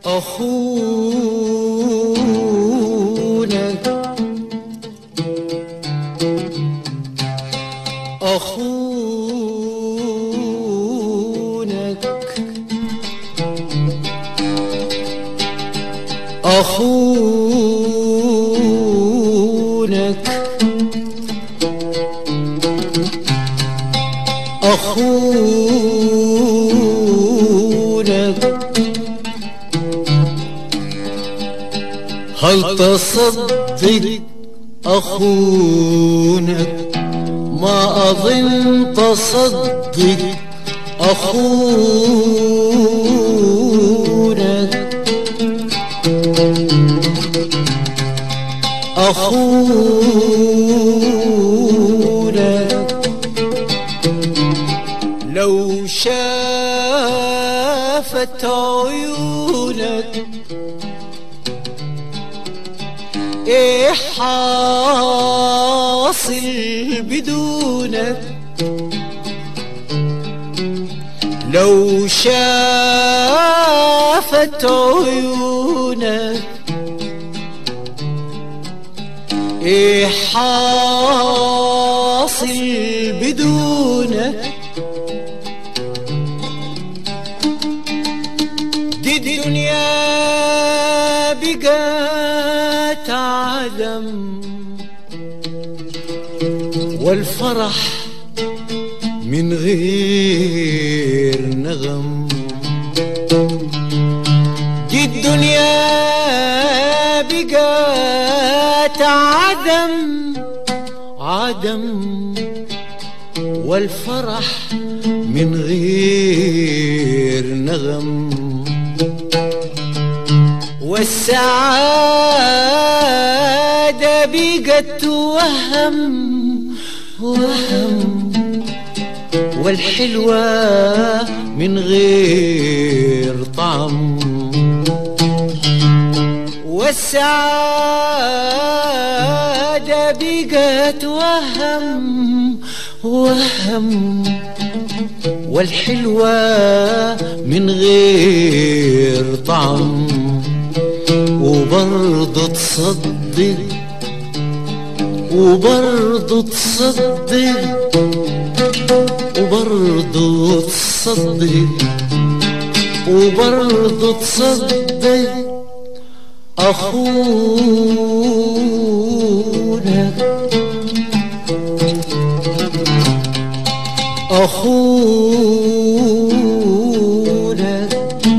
أخونك أخونك أخونك أخونك هل تصدق أخونك؟ ما أظن تصدق أخونك أخونك لو شافت عيونك ايه حاصل بدونك؟ لو شافت عيونك ايه حاصل بدونك؟ دي الدنيا بقت عدم والفرح من غير نغم. دي الدنيا بقت عدم والفرح من غير نغم. والسعادة بقت وهم والحلوة من غير طعم. والسعادة بقت وهم والحلوة من غير طعم. وبرضه تصدق وبرضه تصدق وبرضه تصدق وبرضه تصدق أخونك أخونك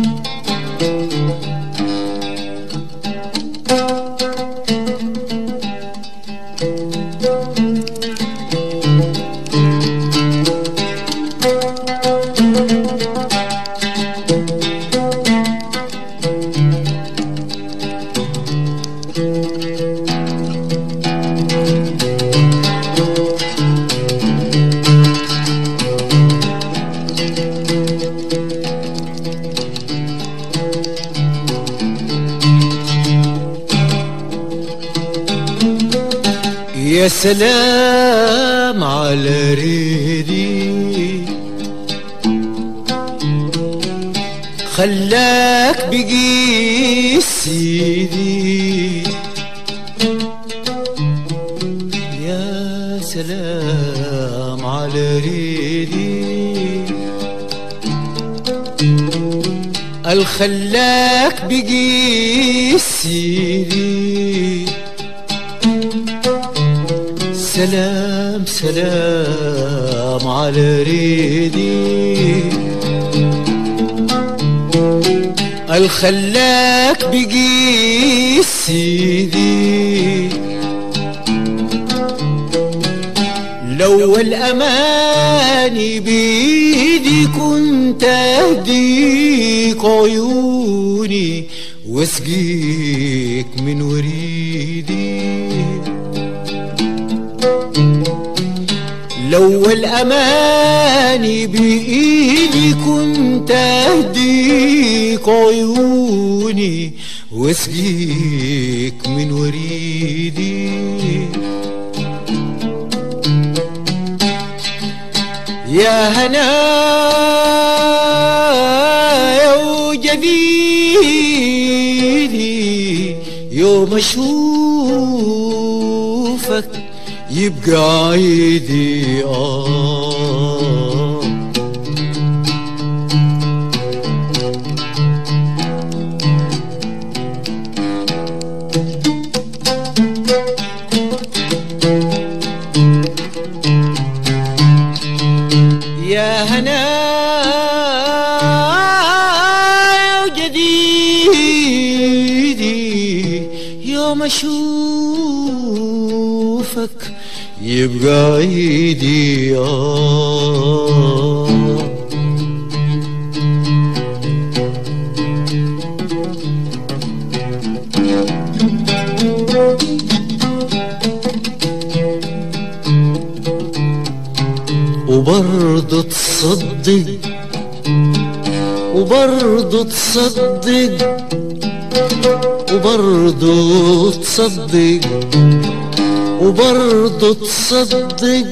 يا سلام على ريدي خلاك بقي سيدي. يا سلام على ريدي الخلاك بقي سيدي. سلام سلام على ريدي الخلاك بقي سيدي. لو الأماني بيدي كنت أهديك عيوني واسقيك من وريدي. لو الأماني بإيدي كنت أهديك عيوني واسقيك من وريدي. يا هنايا وجديد يوم اشوفك يبقى عيدي يا هنايا وجديدي يوم اشوفك يبقى عيدي وبرضه تصدق وبرضه تصدق وبرضه تصدق وبرضه تصدق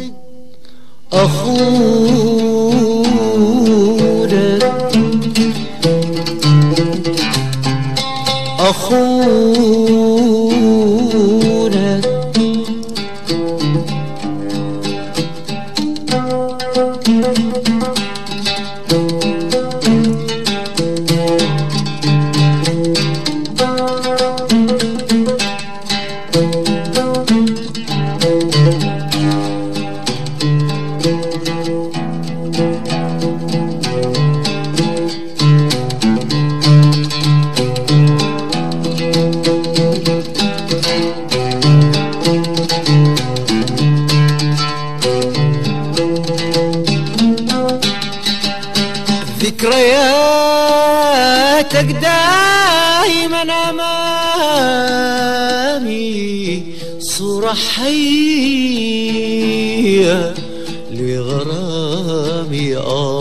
أخونا أخونا ذكرياتك دايما أمامي صورة حية لغرامي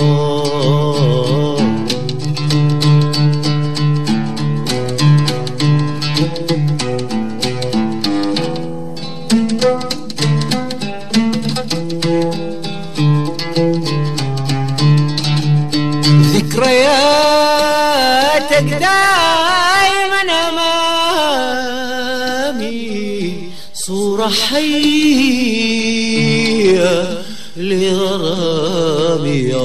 ذكرياتك دايما أمامي صورة حية لغرامي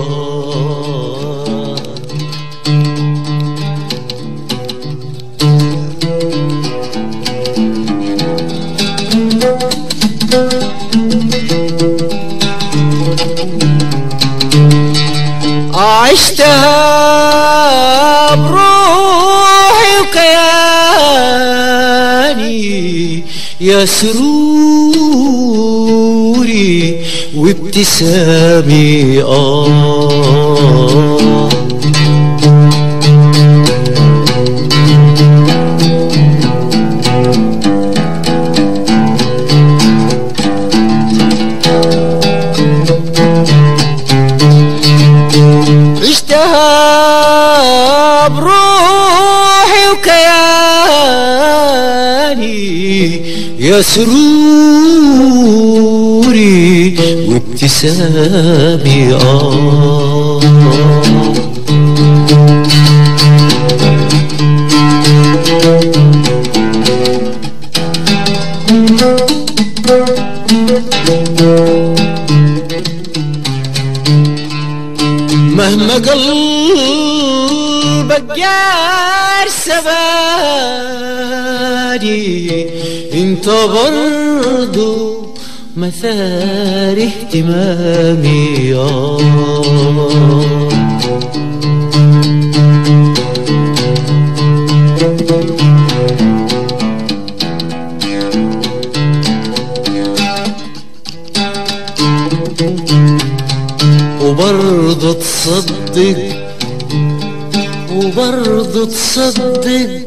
عشتها بروحي وكياني يا سروري وابتسامي عشتها بروحي وكياني يا سروري وابتسامي مهما قلبك جار سباني انت برضو مثار اهتمامي وبرضه تصدق وبرضه تصدق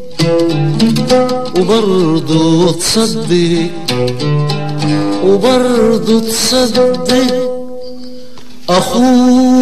وبرضه تصدق وبرضه تصدق أخوك